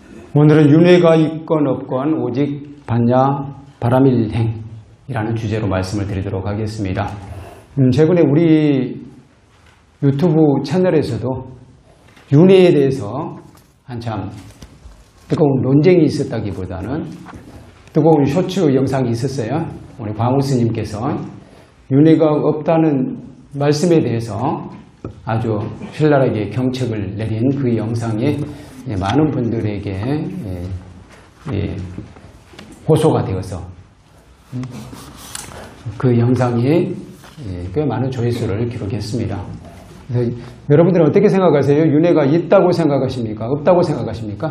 오늘은 윤회가 있건 없건 오직 반야 바라밀행이라는 주제로 말씀을 드리도록 하겠습니다. 최근에 우리 유튜브 채널에서도 윤회에 대해서 한참 뜨거운 논쟁이 있었다기보다는 뜨거운 쇼츠 영상이 있었어요. 우리 광우 스님께서 윤회가 없다는 말씀에 대해서 아주 신랄하게 경책을 내린 그 영상이 많은 분들에게 호소가 되어서 그 영상이 꽤 많은 조회수를 기록했습니다. 그래서 여러분들은 어떻게 생각하세요? 윤회가 있다고 생각하십니까? 없다고 생각하십니까?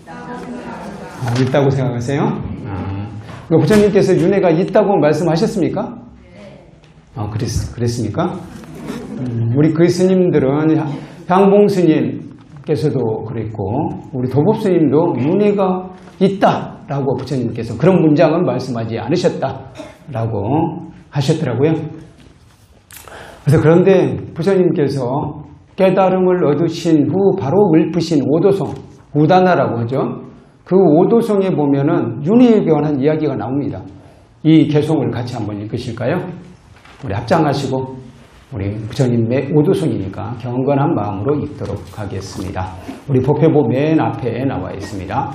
있다고 생각하세요? 그러니까 부처님께서 윤회가 있다고 말씀하셨습니까? 그랬습니까? 우리 그 스님들은 향봉 스님께서도 그랬고 우리 도법 스님도 윤회가 있다라고 부처님께서 그런 문장은 말씀하지 않으셨다라고 하셨더라고요. 그래서 그런데 부처님께서 깨달음을 얻으신 후 바로 읊으신 오도송, 우다나라고 하죠. 그 오도송에 보면은 윤회에 관한 이야기가 나옵니다. 이 개송을 같이 한번 읽으실까요? 우리 합장하시고 우리 부처님의 오도송이니까 경건한 마음으로 읽도록 하겠습니다. 우리 법회보 맨 앞에 나와 있습니다.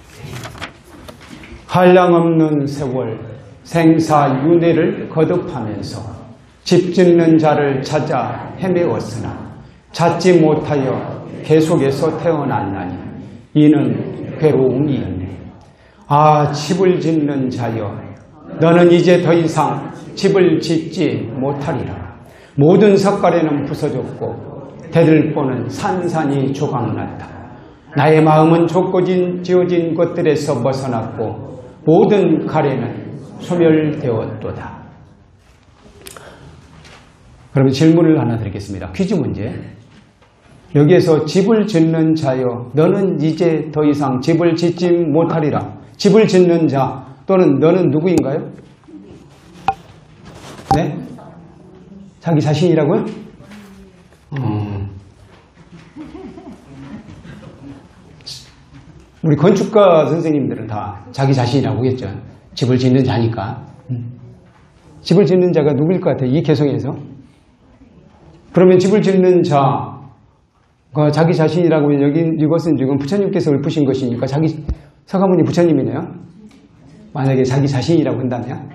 한량없는 세월 생사윤회를 거듭하면서 집 짓는 자를 찾아 헤매었으나 찾지 못하여 계속해서 태어났나니 이는 괴로움이 있네. 아, 집을 짓는 자여, 너는 이제 더 이상 집을 짓지 못하리라. 모든 석가래는 부서졌고 대들보는 산산이 조각났다. 나의 마음은 좁고진 지어진 것들에서 벗어났고 모든 가래는 소멸되었도다. 그러면 질문을 하나 드리겠습니다. 퀴즈 문제. 여기에서 집을 짓는 자여 너는 이제 더 이상 집을 짓지 못하리라. 집을 짓는 자 또는 너는 누구인가요? 네? 자기 자신이라고요? 우리 건축가 선생님들은 다 자기 자신이라고 하겠죠. 집을 짓는 자니까. 집을 짓는 자가 누구일 것 같아요? 이 개성에서. 그러면 집을 짓는 자가 자기 자신이라고 하면 이것은 지금 부처님께서 읊으신 것이니까 자기 서가모니 부처님이네요. 만약에 자기 자신이라고 한다면.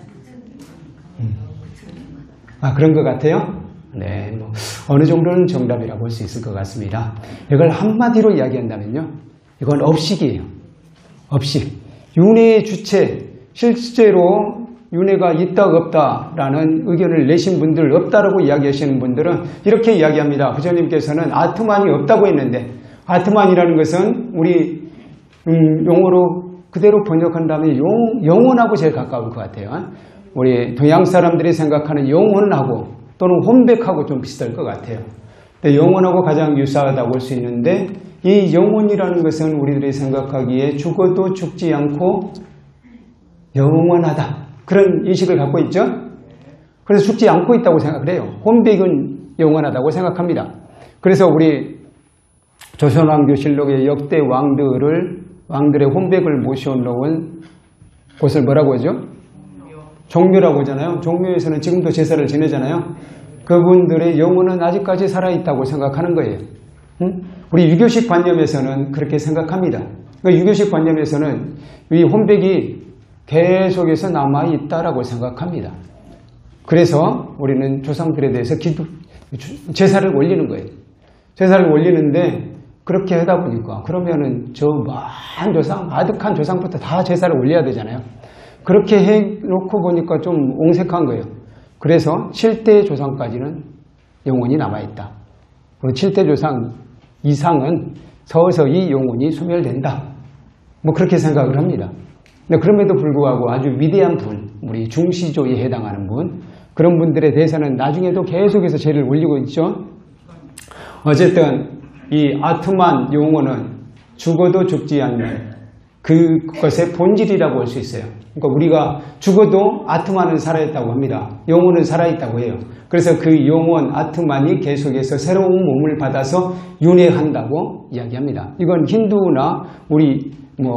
그런 것 같아요? 네, 어느 정도는 정답이라고 할 수 있을 것 같습니다. 이걸 한마디로 이야기한다면요. 이건 업식이에요. 업식. 윤회의 주체, 실제로 윤회가 있다 없다라는 의견을 내신 분들, 없다라고 이야기하시는 분들은 이렇게 이야기합니다. 부처님께서는 아트만이 없다고 했는데 아트만이라는 것은 우리 용어로 그대로 번역한다면 영혼하고 제일 가까울 것 같아요. 우리 동양 사람들이 생각하는 영혼하고 또는 혼백하고 좀 비슷할 것 같아요. 근데 영혼하고 가장 유사하다고 할 수 있는데 이 영혼이라는 것은 우리들이 생각하기에 죽어도 죽지 않고 영원하다. 그런 인식을 갖고 있죠. 그래서 죽지 않고 있다고 생각을 해요. 혼백은 영원하다고 생각합니다. 그래서 우리 조선왕조실록의 역대 왕들의 혼백을 모셔놓은 곳을 뭐라고 하죠? 종묘라고 하잖아요. 종묘에서는 지금도 제사를 지내잖아요. 그분들의 영혼은 아직까지 살아있다고 생각하는 거예요. 우리 유교식 관념에서는 그렇게 생각합니다. 그러니까 유교식 관념에서는 이 혼백이 계속해서 남아있다라고 생각합니다. 그래서 우리는 조상들에 대해서 제사를 올리는 거예요. 제사를 올리는데 그렇게 하다 보니까 그러면은 저 많은 조상, 아득한 조상부터 다 제사를 올려야 되잖아요. 그렇게 해놓고 보니까 좀 옹색한 거예요. 그래서 7대 조상까지는 영혼이 남아있다. 그리고 7대 조상 이상은 서서히 영혼이 소멸된다. 뭐 그렇게 생각을 합니다. 근데 그럼에도 불구하고 아주 위대한 분, 우리 중시조에 해당하는 분, 그런 분들에 대해서는 나중에도 계속해서 제를 올리고 있죠. 어쨌든 이 아트만 영혼은 죽어도 죽지 않는 그것의 본질이라고 할 수 있어요. 그러니까 우리가 죽어도 아트만은 살아있다고 합니다. 영혼은 살아있다고 해요. 그래서 그 영혼 아트만이 계속해서 새로운 몸을 받아서 윤회한다고 이야기합니다. 이건 힌두나 우리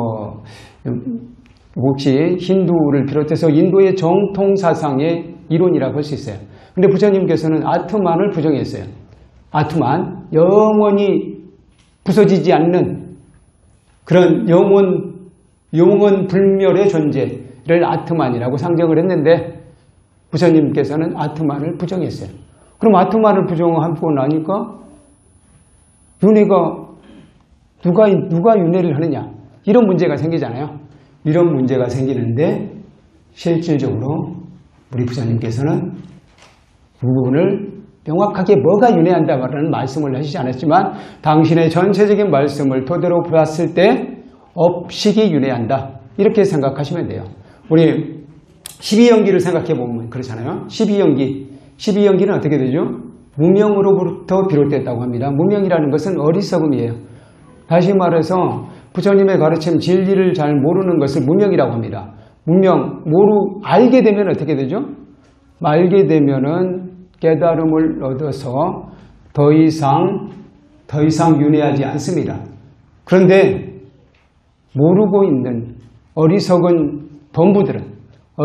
혹시 힌두를 비롯해서 인도의 정통 사상의 이론이라고 할 수 있어요. 근데 부처님께서는 아트만을 부정했어요. 아트만, 영원히 부서지지 않는 그런 영원 불멸의 존재를 아트만이라고 상정을 했는데 부처님께서는 아트만을 부정했어요. 그럼 아트만을 부정하고 나니까 윤회가 누가 윤회를 하느냐 이런 문제가 생기잖아요. 이런 문제가 생기는데 실질적으로 우리 부처님께서는 그 부분을 명확하게 뭐가 윤회한다라는 말씀을 하시지 않았지만 당신의 전체적인 말씀을 토대로 봤을 때 업식이 윤회한다 이렇게 생각하시면 돼요. 우리 12연기를 생각해 보면 그렇잖아요. 12연기는 어떻게 되죠? 무명으로부터 비롯됐다고 합니다. 무명이라는 것은 어리석음이에요. 다시 말해서 부처님의 가르침 진리를 잘 모르는 것을 무명이라고 합니다. 알게 되면 어떻게 되죠? 알게 되면은 깨달음을 얻어서 더 이상 윤회하지 않습니다. 그런데 모르고 있는 어리석은 본부들은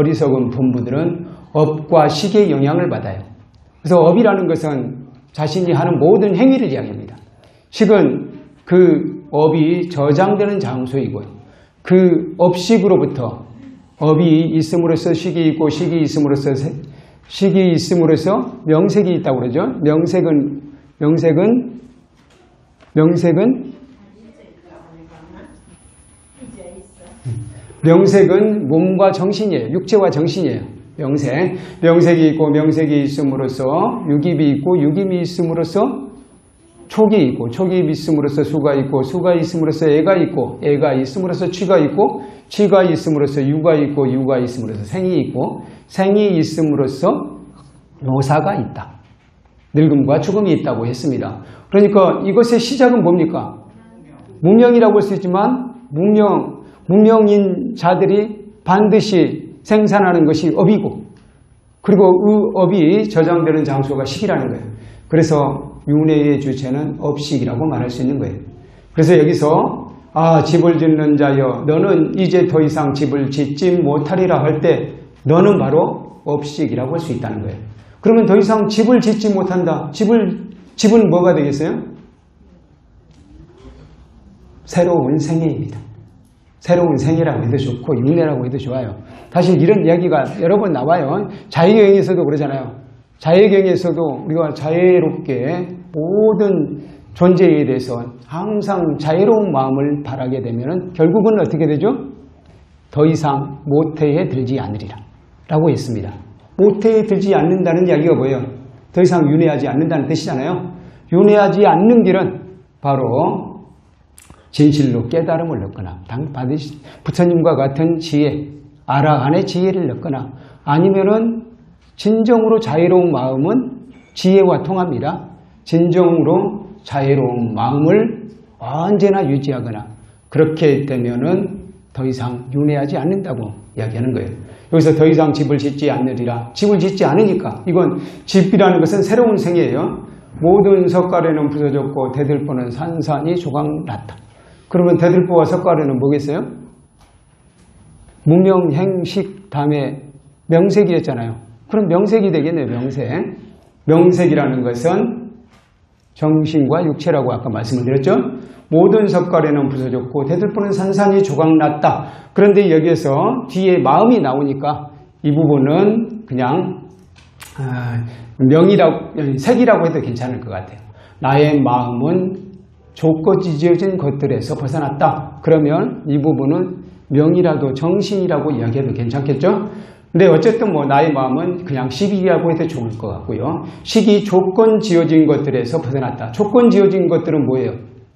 업과 식의 영향을 받아요. 그래서 업이라는 것은 자신이 하는 모든 행위를 이야기합니다. 식은 그 업이 저장되는 장소이고요. 그 업식으로부터 업이 있음으로써 식이 있고 식이 있음으로써 명색이 있다고 그러죠. 명색은 몸과 정신이에요. 육체와 정신이에요. 명색이 있고 명색이 있음으로써 육입이 있고 육임이 있음으로써 촉이 있고 촉이 있음으로써 수가 있고 수가 있음으로써 애가 있고 애가 있음으로써 취가 있고 취가 있음으로써 유가 있고 유가 있음으로써 생이 있고 생이 있음으로써 노사가 있다. 늙음과 죽음이 있다고 했습니다. 그러니까 이것의 시작은 뭡니까? 무명이라고 할 수 있지만 무명인 자들이 반드시 생산하는 것이 업이고 그리고 그 업이 저장되는 장소가 식이라는 거예요. 그래서 윤회의 주체는 업식이라고 말할 수 있는 거예요. 그래서 여기서 집을 짓는 자여 너는 이제 더 이상 집을 짓지 못하리라 할 때 너는 바로 업식이라고 할 수 있다는 거예요. 그러면 더 이상 집을 짓지 못한다. 집은 뭐가 되겠어요? 새로운 생애입니다. 새로운 생애라고 해도 좋고 윤회라고 해도 좋아요. 사실 이런 이야기가 여러 번 나와요. 자유경에서도 그러잖아요. 자유경에서도 우리가 자유롭게 모든 존재에 대해서 항상 자유로운 마음을 바라게 되면 결국은 어떻게 되죠? 더 이상 모태에 들지 않으리라 라고 했습니다. 모태에 들지 않는다는 이야기가 뭐예요? 더 이상 윤회하지 않는다는 뜻이잖아요. 윤회하지 않는 길은 바로 진실로 깨달음을 얻거나 부처님과 같은 지혜, 아라한의 지혜를 얻거나 아니면은 진정으로 자유로운 마음은 지혜와 통합니다. 진정으로 자유로운 마음을 언제나 유지하거나 그렇게 되면은 더 이상 윤회하지 않는다고 이야기하는 거예요. 여기서 더 이상 집을 짓지 않으리라. 집을 짓지 않으니까 이건 집이라는 것은 새로운 생이에요. 모든 석가래는 부서졌고 대들보는 산산이 조각났다. 그러면 대들보와 석가래는 뭐겠어요? 무명행식 다음에 명색이었잖아요. 그럼 명색이 되겠네요. 명색이라는 것은 정신과 육체라고 아까 말씀을 드렸죠. 모든 석가래는 부서졌고 대들보는 산산이 조각났다. 그런데 여기에서 뒤에 마음이 나오니까 이 부분은 그냥 색이라고 해도 괜찮을 것 같아요. 나의 마음은 조건지어진 것들에서 벗어났다. 그러면 이 부분은 명이라도 정신이라고 이야기해도 괜찮겠죠? 근데 어쨌든 나의 마음은 그냥 식이라고 해도 좋을 것 같고요. 식이 조건 지어진 것들에서 벗어났다. 조건 지어진 것들은 뭐예요?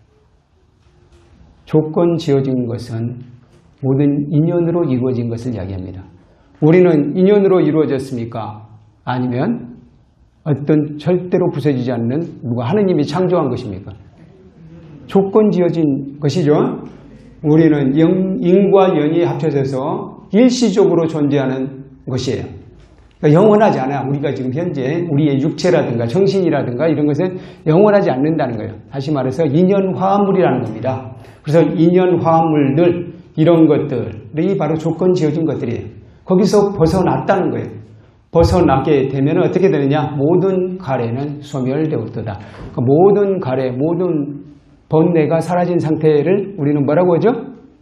조건 지어진 것은 모든 인연으로 이루어진 것을 이야기합니다. 우리는 인연으로 이루어졌습니까? 아니면 어떤 절대로 부서지지 않는 누가 하느님이 창조한 것입니까? 조건 지어진 것이죠. 우리는 인과 영이 합쳐져서 일시적으로 존재하는 것이에요. 그러니까 영원하지 않아요. 우리가 지금 현재 우리의 육체라든가 정신이라든가 이런 것은 영원하지 않는다는 거예요. 다시 말해서 인연화합물이라는 겁니다. 그래서 인연화합물들 이런 것들이 바로 조건 지어진 것들이에요. 거기서 벗어났다는 거예요. 벗어나게 되면 어떻게 되느냐? 모든 가래는 소멸되었도다. 그러니까 모든 가래, 모든 번뇌가 사라진 상태를 우리는 뭐라고 하죠?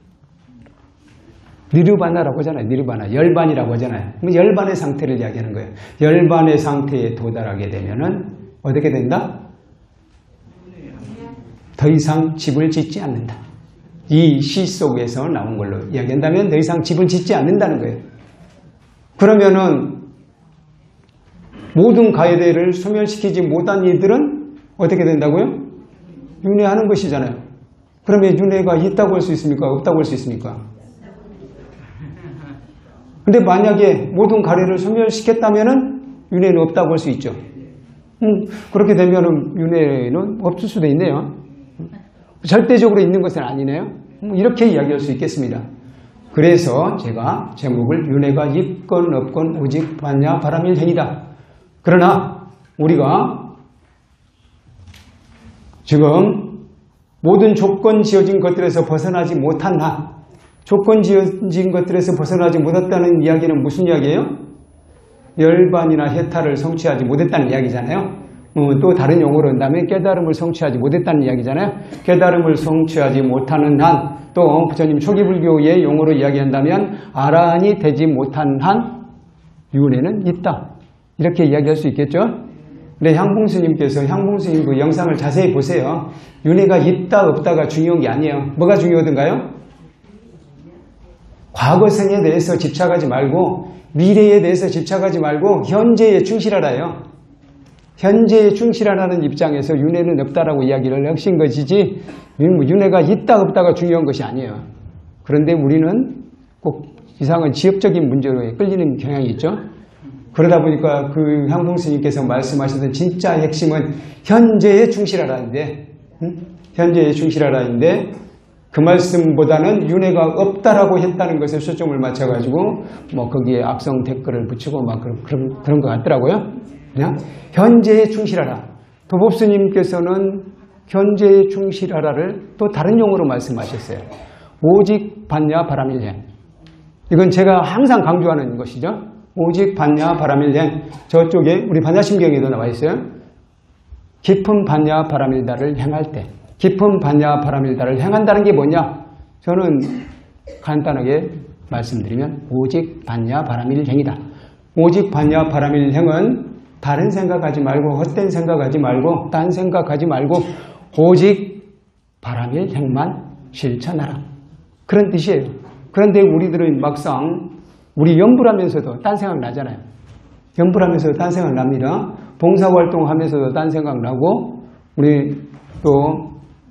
니르바나라고 하잖아요. 니르바나. 열반이라고 하잖아요. 열반의 상태를 이야기하는 거예요. 열반의 상태에 도달하게 되면은 어떻게 된다? 더 이상 집을 짓지 않는다. 이 시 속에서 나온 걸로 이야기한다면 더 이상 집을 짓지 않는다는 거예요. 그러면은 모든 가해대를 소멸시키지 못한 이들은 어떻게 된다고요? 윤회하는 것이잖아요. 그러면 윤회가 있다고 할 수 있습니까? 없다고 할 수 있습니까? 근데 만약에 모든 가래를 소멸시켰다면은 윤회는 없다고 할 수 있죠. 그렇게 되면은 윤회는 없을 수도 있네요. 절대적으로 있는 것은 아니네요. 이렇게 이야기할 수 있겠습니다. 그래서 제가 제목을 윤회가 있건 없건 오직 반야 바람일행이다. 그러나 우리가 지금 모든 조건 지어진 것들에서 벗어나지 못한 한, 조건 지어진 것들에서 벗어나지 못했다는 이야기는 무슨 이야기예요? 열반이나 해탈을 성취하지 못했다는 이야기잖아요. 또 다른 용어로 한다면 깨달음을 성취하지 못했다는 이야기잖아요. 깨달음을 성취하지 못하는 한, 또 부처님 초기 불교의 용어로 이야기한다면 아라한이 되지 못한 한 윤회는 있다. 이렇게 이야기할 수 있겠죠? 근데 향봉스님께서 향봉스님 그 영상을 자세히 보세요. 윤회가 있다 없다가 중요한 게 아니에요. 뭐가 중요하던가요? 과거생에 대해서 집착하지 말고 미래에 대해서 집착하지 말고 현재에 충실하라요. 현재에 충실하라는 입장에서 윤회는 없다라고 이야기를 하신 것이지 윤회가 있다 없다가 중요한 것이 아니에요. 그런데 우리는 꼭 이상한 지엽적인 문제로 끌리는 경향이 있죠. 그러다 보니까 그 향봉스님께서 말씀하셨던 진짜 핵심은 현재에 충실하라는데, 현재에 충실하라는데 그 말씀보다는 윤회가 없다라고 했다는 것에 초점을 맞춰가지고 뭐 거기에 악성 댓글을 붙이고 막 그런 것 같더라고요. 그냥 현재에 충실하라. 도법스님께서는 현재에 충실하라를 또 다른 용어로 말씀하셨어요. 오직 반야 바람일행. 이건 제가 항상 강조하는 것이죠. 오직 반야 바람일행. 저쪽에 우리 반야심경에도 나와 있어요. 깊은 반야 바람일다를 행할 때. 깊은 반야 바람일다를 행한다는 게 뭐냐? 저는 간단하게 말씀드리면 오직 반야 바람일행이다. 오직 반야 바람일행은 다른 생각하지 말고 헛된 생각하지 말고 딴 생각하지 말고 오직 바람일행만 실천하라. 그런 뜻이에요. 그런데 우리들은 막상 우리 연불하면서도 딴 생각 나잖아요. 연불하면서도 딴 생각 납니다. 봉사활동하면서도 딴 생각 나고 우리 또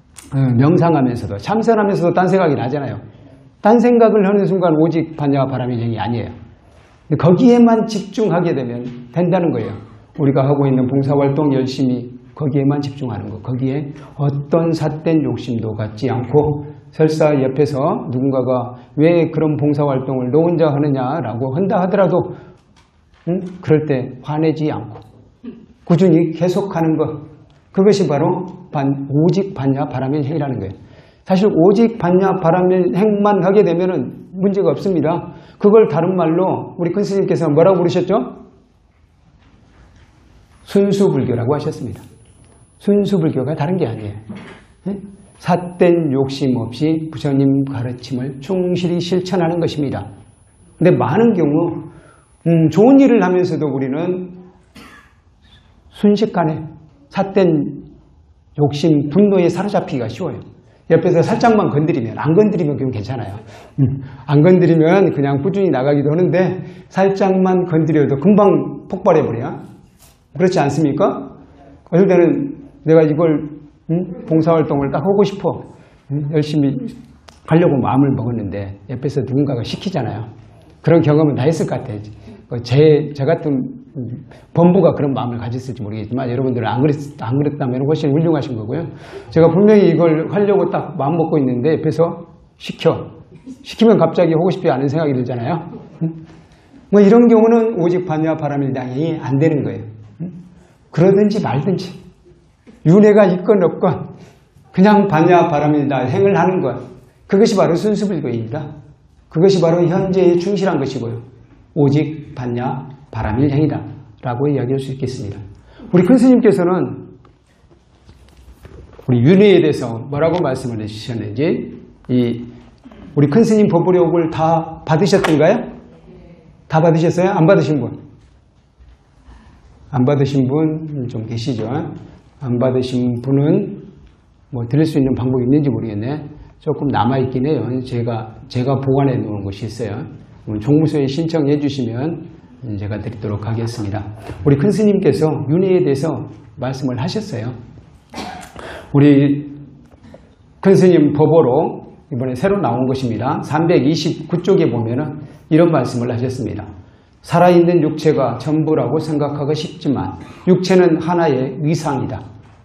명상하면서도 참선하면서도 딴 생각이 나잖아요. 딴 생각을 하는 순간 오직 반야와 바람일행이 아니에요. 거기에만 집중하게 되면 된다는 거예요. 우리가 하고 있는 봉사활동 열심히 거기에만 집중하는 거. 거기에 어떤 삿된 욕심도 갖지 않고 설사 옆에서 누군가가 왜 그런 봉사활동을 너 혼자 하느냐라고 한다 하더라도 그럴 때 화내지 않고 꾸준히 계속하는 것. 그것이 바로 오직 반야 바람일행이라는 거예요. 사실 오직 반야 바람일행만 하게 되면은 문제가 없습니다. 그걸 다른 말로 우리 큰 스님께서 뭐라고 부르셨죠? 순수불교라고 하셨습니다. 순수불교가 다른 게 아니에요. 삿된 욕심 없이 부처님 가르침을 충실히 실천하는 것입니다. 근데 많은 경우 좋은 일을 하면서도 우리는 순식간에 삿된 욕심, 분노에 사로잡히기가 쉬워요. 옆에서 살짝만 건드리면, 안 건드리면 그건 괜찮아요. 안 건드리면 그냥 꾸준히 나가기도 하는데 살짝만 건드려도 금방 폭발해버려요. 그렇지 않습니까? 어떨 때는 내가 이걸 봉사활동을 딱 하고 싶어 열심히 하려고 마음을 먹었는데 옆에서 누군가가 시키잖아요. 그런 경험은 다 했을 것 같아요. 제 같은 범부가 그런 마음을 가졌을지 모르겠지만 여러분들은 안 그랬다면 훨씬 훌륭하신 거고요. 제가 분명히 이걸 하려고 딱 마음 먹고 있는데 옆에서 시키면 갑자기 하고 싶지 않은 생각이 들잖아요. 뭐 이런 경우는 오직 반야 바라밀당이 안 되는 거예요. 그러든지 말든지 윤회가 있건 없건 그냥 반야 바라밀당 행을 하는 것, 그것이 바로 순수불교입니다. 그것이 바로 현재에 충실한 것이고요. 오직 반야 바라밀행이다 라고 이야기할 수 있겠습니다. 우리 큰 스님께서는 우리 윤회에 대해서 뭐라고 말씀을 해주셨는지, 우리 큰 스님 법보력을 다 받으셨던가요? 다 받으셨어요? 안 받으신 분? 안 받으신 분 좀 계시죠? 안 받으신 분은 뭐 들을 수 있는 방법이 있는지 모르겠네. 조금 남아있긴 해요. 제가 보관해 놓은 것이 있어요. 종무소에 신청해 주시면 제가 드리도록 하겠습니다. 우리 큰 스님께서 윤회에 대해서 말씀을 하셨어요. 우리 큰 스님 법어로 이번에 새로 나온 것입니다. 329쪽에 보면은 이런 말씀을 하셨습니다. 살아있는 육체가 전부라고 생각하기 쉽지만 육체는 하나의 위상이다.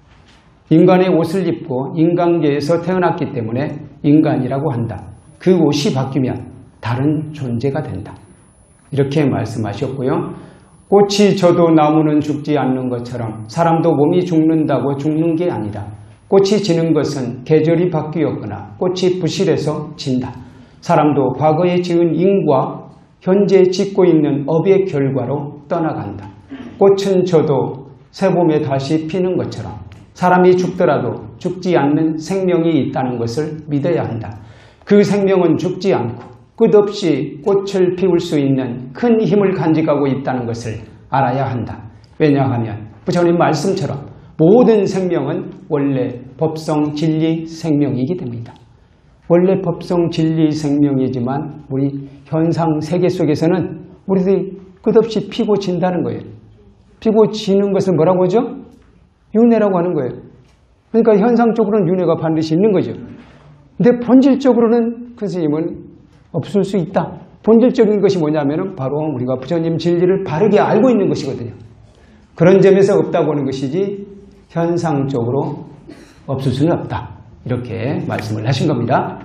인간의 옷을 입고 인간계에서 태어났기 때문에 인간이라고 한다. 그 옷이 바뀌면 다른 존재가 된다. 이렇게 말씀하셨고요. 꽃이 져도 나무는 죽지 않는 것처럼 사람도 몸이 죽는다고 죽는 게 아니다. 꽃이 지는 것은 계절이 바뀌었거나 꽃이 부실해서 진다. 사람도 과거에 지은 인과 현재 짓고 있는 업의 결과로 떠나간다. 꽃은 져도 새봄에 다시 피는 것처럼 사람이 죽더라도 죽지 않는 생명이 있다는 것을 믿어야 한다. 그 생명은 죽지 않고 끝없이 꽃을 피울 수 있는 큰 힘을 간직하고 있다는 것을 알아야 한다. 왜냐하면 부처님 말씀처럼 모든 생명은 원래 법성 진리 생명이기 때문이다. 원래 법성 진리 생명이지만 우리 현상 세계 속에서는 우리들이 끝없이 피고 진다는 거예요. 피고 지는 것은 뭐라고 하죠? 윤회라고 하는 거예요. 그러니까 현상적으로는 윤회가 반드시 있는 거죠. 근데 본질적으로는 큰 스님은 없을 수 있다. 본질적인 것이 뭐냐면 바로 우리가 부처님 진리를 바르게 알고 있는 것이거든요. 그런 점에서 없다고 하는 것이지 현상적으로 없을 수는 없다. 이렇게 말씀을 하신 겁니다.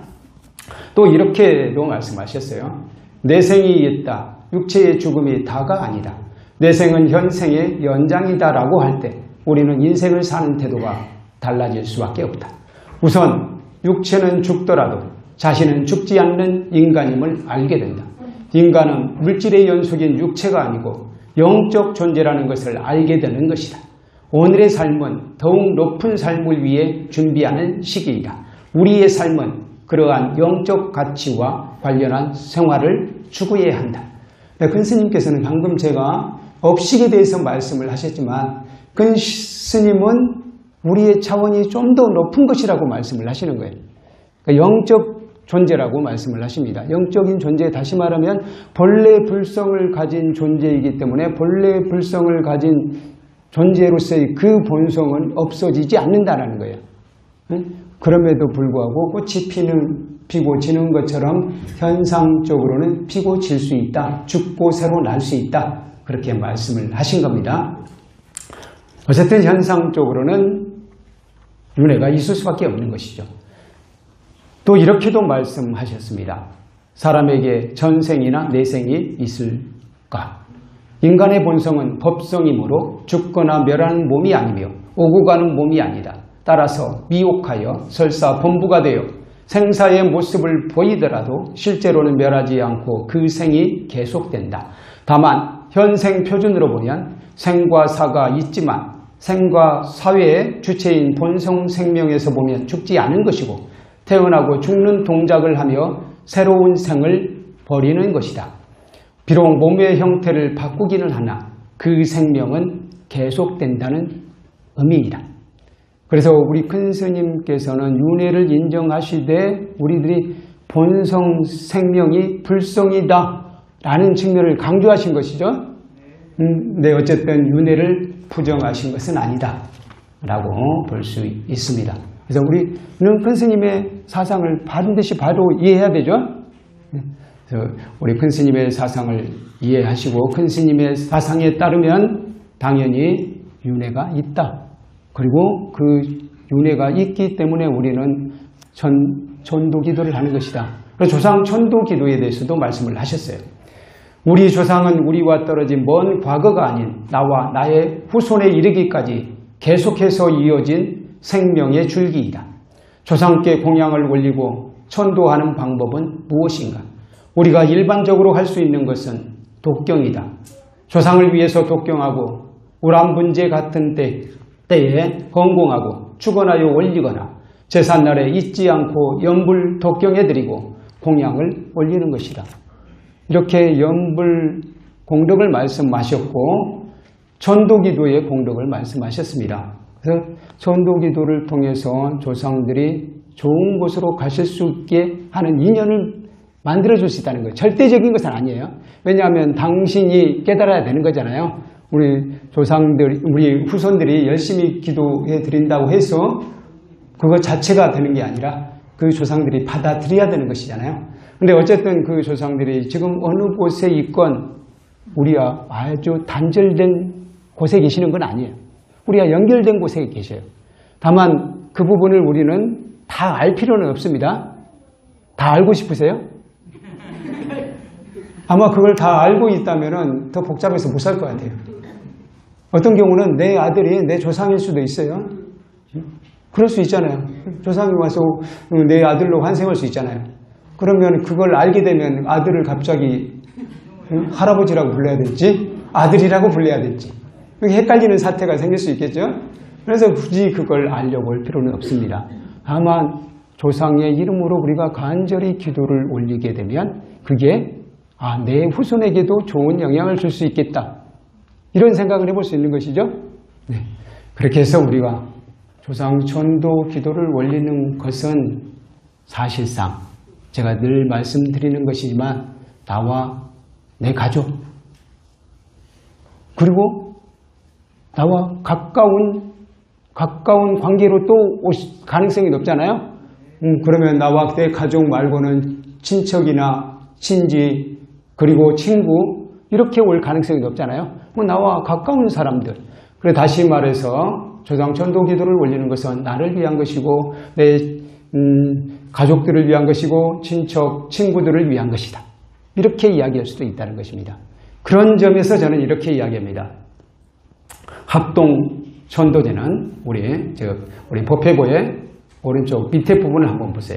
또 이렇게도 말씀하셨어요. 내생이 있다. 육체의 죽음이 다가 아니다. 내생은 현생의 연장이다라고 할 때 우리는 인생을 사는 태도가 달라질 수밖에 없다. 우선 육체는 죽더라도 자신은 죽지 않는 인간임을 알게 된다. 인간은 물질의 연속인 육체가 아니고 영적 존재라는 것을 알게 되는 것이다. 오늘의 삶은 더욱 높은 삶을 위해 준비하는 시기이다. 우리의 삶은 그러한 영적 가치와 관련한 생활을 추구해야 한다. 큰 스님께서는 방금 제가 업식에 대해서 말씀을 하셨지만 큰 스님은 우리의 차원이 좀 더 높은 것이라고 말씀을 하시는 거예요. 그러니까 영적 존재라고 말씀을 하십니다. 영적인 존재, 다시 말하면 본래 불성을 가진 존재이기 때문에 본래 불성을 가진 존재로서의 그 본성은 없어지지 않는다는 거예요. 그럼에도 불구하고 꽃이 피고 지는 것처럼 현상적으로는 피고 질 수 있다. 죽고 새로 날 수 있다. 그렇게 말씀을 하신 겁니다. 어쨌든 현상적으로는 윤회가 있을 수밖에 없는 것이죠. 또 이렇게도 말씀하셨습니다. 사람에게 전생이나 내생이 있을까? 인간의 본성은 법성이므로 죽거나 멸하는 몸이 아니며 오고 가는 몸이 아니다. 따라서 미혹하여 설사 범부가 되어 생사의 모습을 보이더라도 실제로는 멸하지 않고 그 생이 계속된다. 다만 현생 표준으로 보면 생과 사가 있지만 생과 사회의 주체인 본성 생명에서 보면 죽지 않은 것이고 태어나고 죽는 동작을 하며 새로운 생을 버리는 것이다. 비록 몸의 형태를 바꾸기는 하나 그 생명은 계속된다는 의미이다. 그래서 우리 큰 스님께서는 윤회를 인정하시되 우리들이 본성 생명이 불성이다 라는 측면을 강조하신 것이죠. 네, 어쨌든 윤회를 부정하신 것은 아니다 라고 볼 수 있습니다. 그래서 우리는 큰 스님의 사상을 반드시 바로 이해해야 되죠. 그래서 우리 큰 스님의 사상을 이해하시고 큰 스님의 사상에 따르면 당연히 윤회가 있다. 그리고 그 윤회가 있기 때문에 우리는 천도 기도를 하는 것이다. 그래서 조상 천도 기도에 대해서도 말씀을 하셨어요. 우리 조상은 우리와 떨어진 먼 과거가 아닌 나와 나의 후손에 이르기까지 계속해서 이어진 생명의 줄기이다. 조상께 공양을 올리고 천도하는 방법은 무엇인가? 우리가 일반적으로 할 수 있는 것은 독경이다. 조상을 위해서 독경하고 우람분제 같은 때에 건공하고 축원하여 올리거나 제삿날에 잊지 않고 연불 독경해드리고 공양을 올리는 것이다. 이렇게 연불 공덕을 말씀하셨고 천도기도의 공덕을 말씀하셨습니다. 그래서 천도기도를 통해서 조상들이 좋은 곳으로 가실 수 있게 하는 인연을 만들어줄 수 있다는 거예요. 절대적인 것은 아니에요. 왜냐하면 당신이 깨달아야 되는 거잖아요. 우리 조상들, 우리 후손들이 열심히 기도해 드린다고 해서 그것 자체가 되는 게 아니라 그 조상들이 받아들여야 되는 것이잖아요. 근데 어쨌든 그 조상들이 지금 어느 곳에 있건 우리와 아주 단절된 곳에 계시는 건 아니에요. 우리가 연결된 곳에 계셔요. 다만 그 부분을 우리는 다 알 필요는 없습니다. 다 알고 싶으세요? 아마 그걸 다 알고 있다면 더 복잡해서 못 살 것 같아요. 어떤 경우는 내 아들이 내 조상일 수도 있어요. 그럴 수 있잖아요. 조상이 와서 내 아들로 환생할 수 있잖아요. 그러면 그걸 알게 되면 아들을 갑자기 할아버지라고 불러야 될지 아들이라고 불러야 될지 헷갈리는 사태가 생길 수 있겠죠. 그래서 굳이 그걸 알려고 할 필요는 없습니다. 다만 조상의 이름으로 우리가 간절히 기도를 올리게 되면 그게 내 후손에게도 좋은 영향을 줄 수 있겠다. 이런 생각을 해볼 수 있는 것이죠. 네. 그렇게 해서 우리가 조상 천도 기도를 올리는 것은 사실상 제가 늘 말씀드리는 것이지만 나와 내 가족 그리고 나와 가까운 관계로 또 올 가능성이 높잖아요. 그러면 나와 내 가족 말고는 친척이나 친지 그리고 친구 이렇게 올 가능성이 높잖아요. 나와 가까운 사람들. 그래 다시 말해서 조상 천도 기도를 올리는 것은 나를 위한 것이고 내 가족들을 위한 것이고 친척, 친구들을 위한 것이다. 이렇게 이야기할 수도 있다는 것입니다. 그런 점에서 저는 이렇게 이야기합니다. 합동 천도제는 우리 법회고의 오른쪽 밑에 부분을 한번 보세요.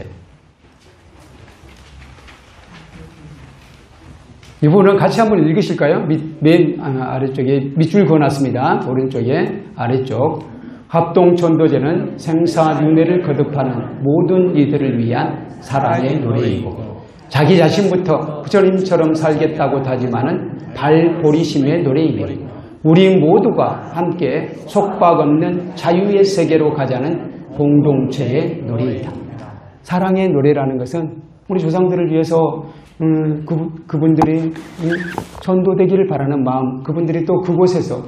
이 부분은 같이 한번 읽으실까요? 맨 아래쪽에 밑줄 그어놨습니다. 오른쪽에 아래쪽. 합동천도제는 생사윤회를 거듭하는 모든 이들을 위한 사랑의 노래이고 자기 자신부터 부처님처럼 살겠다고 다짐하는 발보리심의 노래이며 우리 모두가 함께 속박 없는 자유의 세계로 가자는 공동체의 노래이다. 사랑의 노래라는 것은 우리 조상들을 위해서 그분들이 전도되기를 바라는 마음, 그분들이 또 그곳에서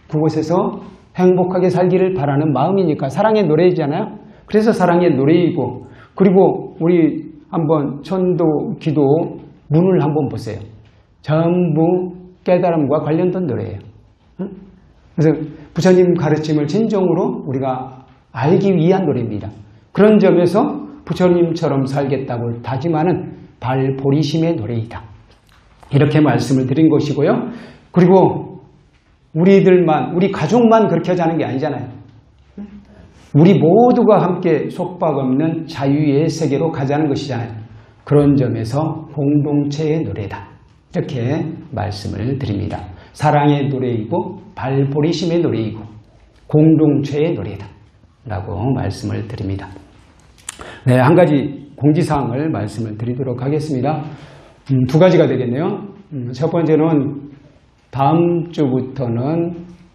행복하게 살기를 바라는 마음이니까 사랑의 노래이잖아요. 그래서 사랑의 노래이고 그리고 우리 한번 천도 기도 문을 한번 보세요. 전부 깨달음과 관련된 노래예요. 그래서 부처님 가르침을 진정으로 우리가 알기 위한 노래입니다. 그런 점에서 부처님처럼 살겠다고 다짐하는 발보리심의 노래이다. 이렇게 말씀을 드린 것이고요. 그리고 우리 가족만 그렇게 하자는 게 아니잖아요. 우리 모두가 함께 속박 없는 자유의 세계로 가자는 것이잖아요. 그런 점에서 공동체의 노래다. 이렇게 말씀을 드립니다. 사랑의 노래이고 발보리심의 노래이고 공동체의 노래다. 라고 말씀을 드립니다. 네, 한 가지 공지사항을 말씀을 드리도록 하겠습니다. 두 가지가 되겠네요. 첫 번째는 다음 주부터는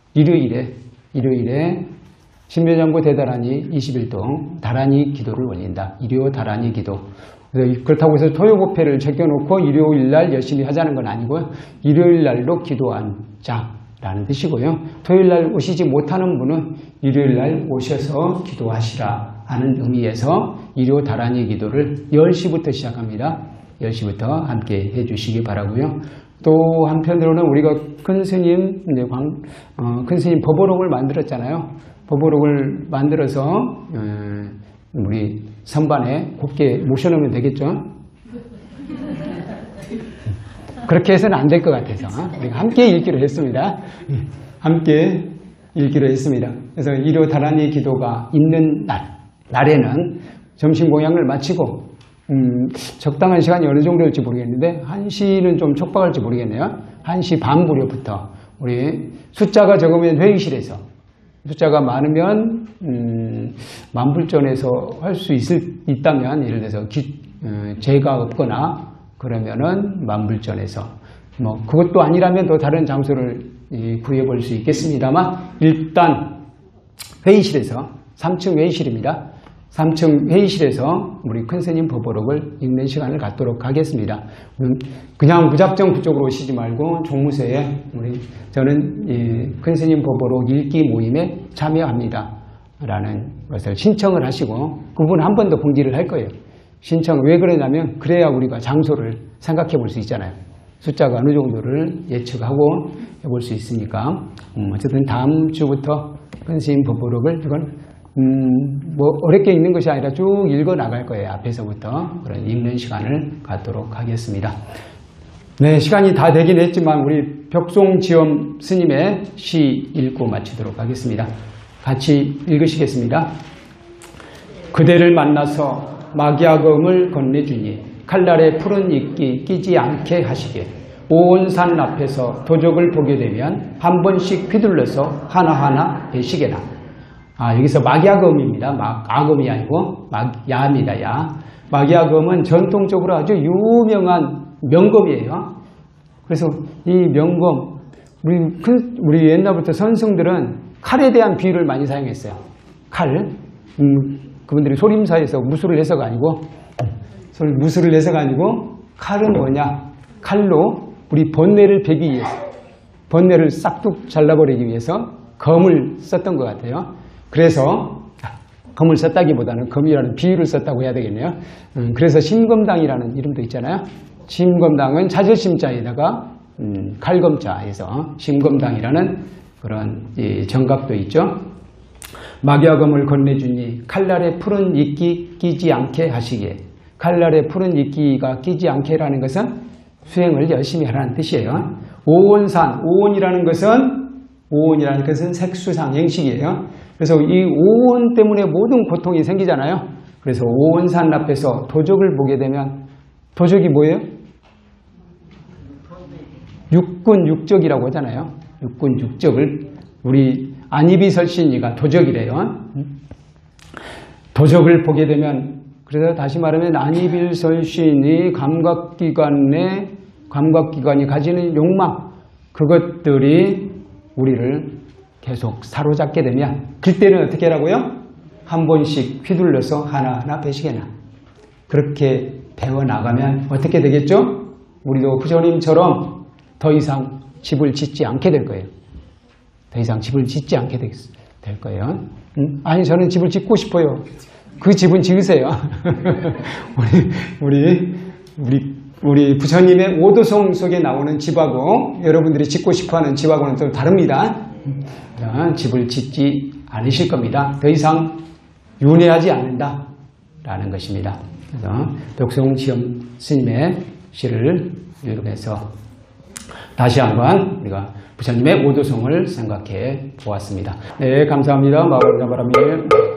일요일에 신묘장구 대다라니 20일 다라니 기도를 올린다. 일요 다라니 기도. 그래서 그렇다고 해서 토요법회를 제껴놓고 일요일날 열심히 하자는 건 아니고요. 일요일날로 기도하자라는 뜻이고요. 토요일날 오시지 못하는 분은 일요일날 오셔서 기도하시라 하는 의미에서 일요 다라니 기도를 10시부터 시작합니다. 10시부터 함께 해주시기 바라고요. 또 한편으로는 우리가 큰 스님 법오록을 만들었잖아요. 법오록을 만들어서 우리 선반에 곱게 모셔놓으면 되겠죠? 그렇게 해서는 안 될 것 같아서 우리가 함께 읽기로 했습니다. 함께 읽기로 했습니다. 그래서 일요 다란이 기도가 있는 날에는 점심 공양을 마치고 적당한 시간이 어느 정도일지 모르겠는데 1시는 좀 촉박할지 모르겠네요. 1시 반 무렵부터 우리 숫자가 적으면 회의실에서, 숫자가 많으면 만불전에서 할 수 있다면, 예를 들어서 제가 없거나 그러면은 만불전에서, 뭐 그것도 아니라면 또 다른 장소를 구해볼 수 있겠습니다만, 일단 회의실에서, 3층 회의실입니다. 3층 회의실에서 우리 큰스님 법보록을 읽는 시간을 갖도록 하겠습니다. 그냥 무작정 그쪽으로 오시지 말고 종무소에 저는 큰스님 법보록 읽기 모임에 참여합니다 라는 것을 신청을 하시고, 그분 한 번 더 공지를 할 거예요. 신청, 왜 그러냐면 그래야 우리가 장소를 생각해 볼 수 있잖아요. 숫자가 어느 정도를 예측하고 해볼 수 있으니까. 어쨌든 다음 주부터 큰스님 법보록을 이건 뭐 어렵게 읽는 것이 아니라 쭉 읽어 나갈 거예요. 앞에서부터 그런 읽는 시간을 갖도록 하겠습니다. 네, 시간이 다 되긴 했지만 우리 벽송지엄 스님의 시 읽고 마치도록 하겠습니다. 같이 읽으시겠습니다. 그대를 만나서 마귀아검을 건네주니 칼날에 푸른 이끼 끼지 않게 하시게. 오온산 앞에서 도적을 보게 되면 한 번씩 휘둘러서 하나하나 베시게나. 여기서 마귀아검입니다. 악음이 아니고 야입니다. 야. 마귀아검은 전통적으로 아주 유명한 명검이에요. 그래서 이 명검, 우리 옛날부터 선승들은 칼에 대한 비유를 많이 사용했어요. 칼. 그분들이 소림사에서 무술을 해서가 아니고, 무술을 해서가 아니고, 칼은 뭐냐? 칼로 우리 번뇌를 베기 위해서, 번뇌를 싹둑 잘라버리기 위해서 검을 썼던 것 같아요. 그래서 검을 썼다기보다는 검이라는 비유를 썼다고 해야 되겠네요. 그래서 심검당이라는 이름도 있잖아요. 심검당은 자절심자에다가 칼검자에서 심검당이라는 그런 정각도 있죠. 마귀아검을 건네주니 칼날에 푸른 이끼 끼지 않게 하시게. 칼날에 푸른 이끼가 끼지 않게라는 것은 수행을 열심히 하라는 뜻이에요. 오온산, 오온이라는 것은 색수상 행식이에요. 그래서 이 오온 때문에 모든 고통이 생기잖아요. 그래서 오온산 앞에서 도적을 보게 되면, 도적이 뭐예요? 육군 육적이라고 하잖아요. 육군 육적을 우리 안이비설신이가 도적이래요. 도적을 보게 되면, 그래서 다시 말하면 안이비설신이 감각기관이 가지는 욕망, 그것들이 우리를 계속 사로잡게 되면, 그때는 어떻게 하라고요? 한 번씩 휘둘러서 하나하나 베시게나. 그렇게 배워나가면 어떻게 되겠죠? 우리도 부처님처럼 더 이상 집을 짓지 않게 될 거예요. 더 이상 집을 짓지 않게 될 거예요. 아니, 저는 집을 짓고 싶어요. 그 집은 지으세요. 우리 부처님의 오도성 속에 나오는 집하고 여러분들이 짓고 싶어하는 집하고는 또 다릅니다. 집을 짓지 않으실 겁니다. 더 이상 윤회하지 않는다라는 것입니다. 그래서 벽송지엄 스님의 시를 읽으면서 다시 한번 우리가 부처님의 오도성을 생각해 보았습니다. 네, 감사합니다. 마을바람이